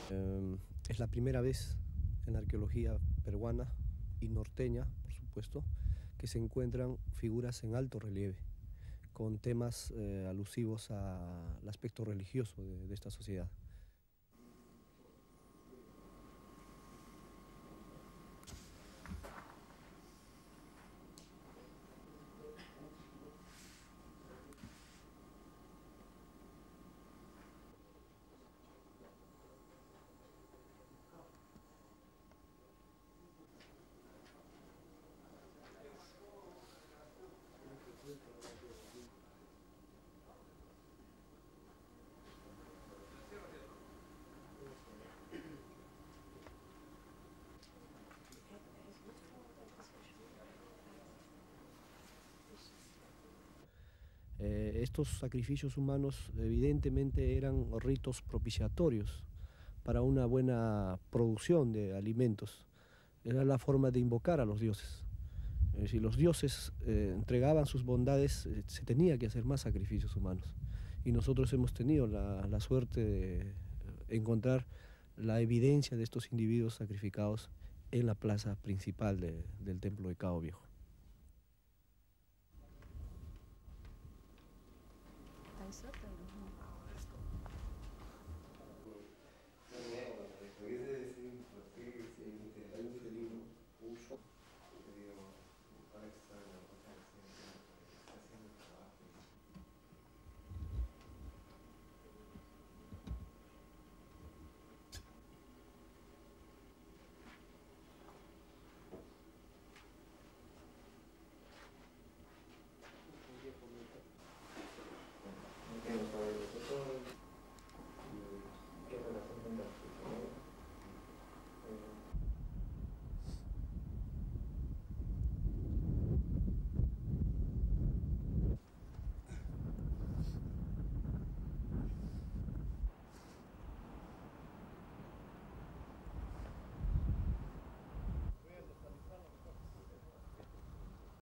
Es la primera vez en la arqueología peruana y norteña, por supuesto, que se encuentran figuras en alto relieve, con temas alusivos al aspecto religioso de esta sociedad. Estos sacrificios humanos evidentemente eran ritos propiciatorios para una buena producción de alimentos. Era la forma de invocar a los dioses. Si los dioses entregaban sus bondades, se tenía que hacer más sacrificios humanos. Y nosotros hemos tenido la suerte de encontrar la evidencia de estos individuos sacrificados en la plaza principal del templo de Cabo Viejo.